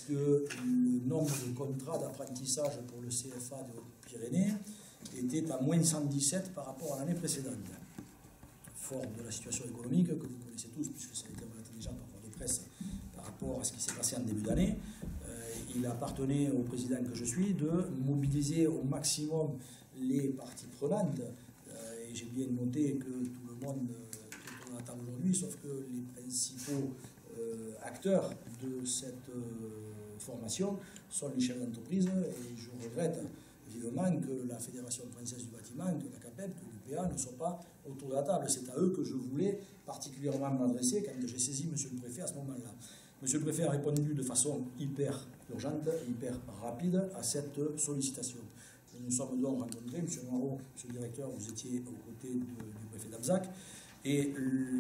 puisque le nombre de contrats d'apprentissage pour le CFA de Hautes-Pyrénées était à moins 117 par rapport à l'année précédente. Fort de la situation économique que vous connaissez tous, puisque ça a été relaté déjà par voie de presse par rapport à ce qui s'est passé en début d'année, il appartenait au président que je suis de mobiliser au maximum les parties prenantes. Et j'ai bien noté que tout le monde attend aujourd'hui, sauf que les principaux acteurs de cette formation sont les chefs d'entreprise. Et je regrette vivement que la Fédération française du bâtiment, que la CAPEB, que l'UPA ne soient pas autour de la table. C'est à eux que je voulais particulièrement m'adresser quand j'ai saisi M. le Préfet à ce moment-là. M. le Préfet a répondu de façon hyper urgente, hyper rapide à cette sollicitation. Nous nous sommes donc rencontrés, M. Noirot, M. le directeur, vous étiez aux côtés du préfet d'Abzac, et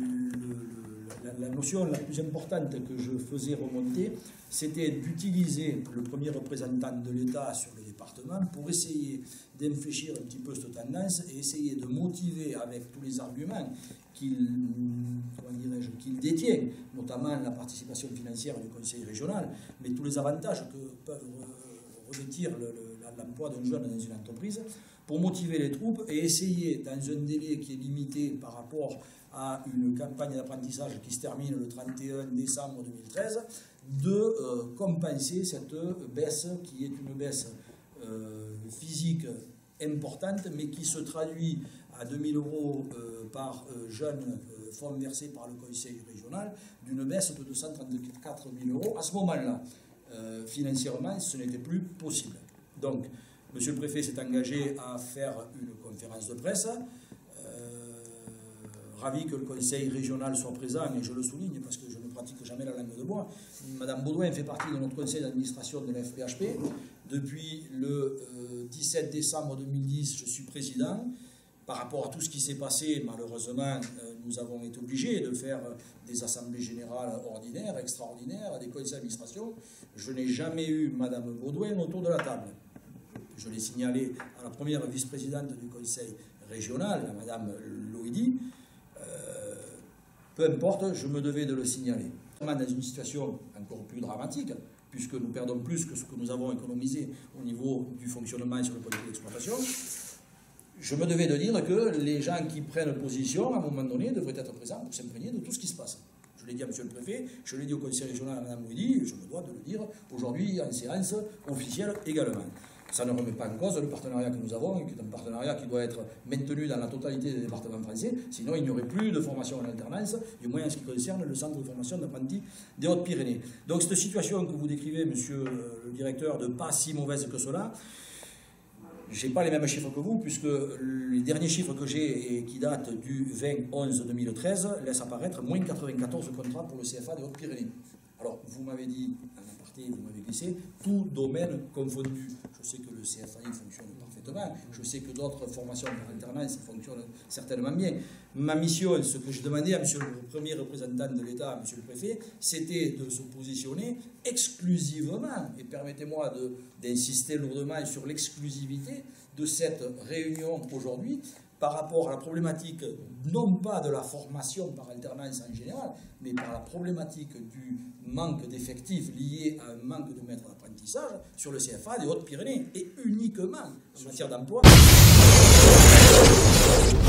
la notion la plus importante que je faisais remonter, c'était d'utiliser le premier représentant de l'État sur le département pour essayer d'infléchir un petit peu cette tendance et essayer de motiver avec tous les arguments qu'il détient, notamment la participation financière du Conseil régional, mais tous les avantages que peuvent revêtir l'emploi d'un jeune dans une entreprise, pour motiver les troupes et essayer, dans un délai qui est limité par rapport à une campagne d'apprentissage qui se termine le 31 décembre 2013, de compenser cette baisse qui est une baisse physique importante, mais qui se traduit à 2 000 € par jeune fonds versé par le Conseil régional, d'une baisse de 234 000 € à ce moment-là. Financièrement, ce n'était plus possible. Donc, M. le Préfet s'est engagé à faire une conférence de presse. Ravi que le Conseil régional soit présent, et je le souligne parce que je ne pratique jamais la langue de bois. Madame Baudouin fait partie de notre conseil d'administration de la FPHP. Depuis le 17 décembre 2010, je suis président. Par rapport à tout ce qui s'est passé, malheureusement, nous avons été obligés de faire des assemblées générales ordinaires, extraordinaires, des conseils d'administration. Je n'ai jamais eu Madame Baudouin autour de la table. Je l'ai signalé à la première vice-présidente du conseil régional, à Madame Loïdi. Peu importe, je me devais de le signaler. Dans une situation encore plus dramatique, puisque nous perdons plus que ce que nous avons économisé au niveau du fonctionnement sur le point de vue d'exploitation, je me devais de dire que les gens qui prennent position, à un moment donné, devraient être présents pour s'imprégner de tout ce qui se passe. Je l'ai dit à M. le Préfet, je l'ai dit au conseil régional à Mme Loïdi, et je me dois de le dire aujourd'hui en séance officielle également. Ça ne remet pas en cause le partenariat que nous avons, qui est un partenariat qui doit être maintenu dans la totalité des départements français, sinon il n'y aurait plus de formation en alternance, du moins en ce qui concerne le centre de formation d'apprentis des Hautes-Pyrénées. Donc cette situation que vous décrivez, monsieur le directeur, de pas si mauvaise que cela, je n'ai pas les mêmes chiffres que vous, puisque les derniers chiffres que j'ai et qui datent du 20-11-2013 laissent apparaître moins 94 contrats pour le CFA des Hautes-Pyrénées. Alors, vous m'avez dit, en aparté, vous m'avez glissé, tout domaine confondu. Je sais que le CFAI fonctionne parfaitement, je sais que d'autres formations par alternance fonctionnent certainement bien. Ma mission, ce que je demandais à monsieur le premier représentant de l'État, à monsieur le préfet, c'était de se positionner exclusivement, et permettez-moi d'insister lourdement sur l'exclusivité de cette réunion aujourd'hui, par rapport à la problématique, non pas de la formation par alternance en général, mais par la problématique du manque d'effectifs lié à un manque de maîtres d'apprentissage sur le CFA des Hautes-Pyrénées, et uniquement en matière d'emploi.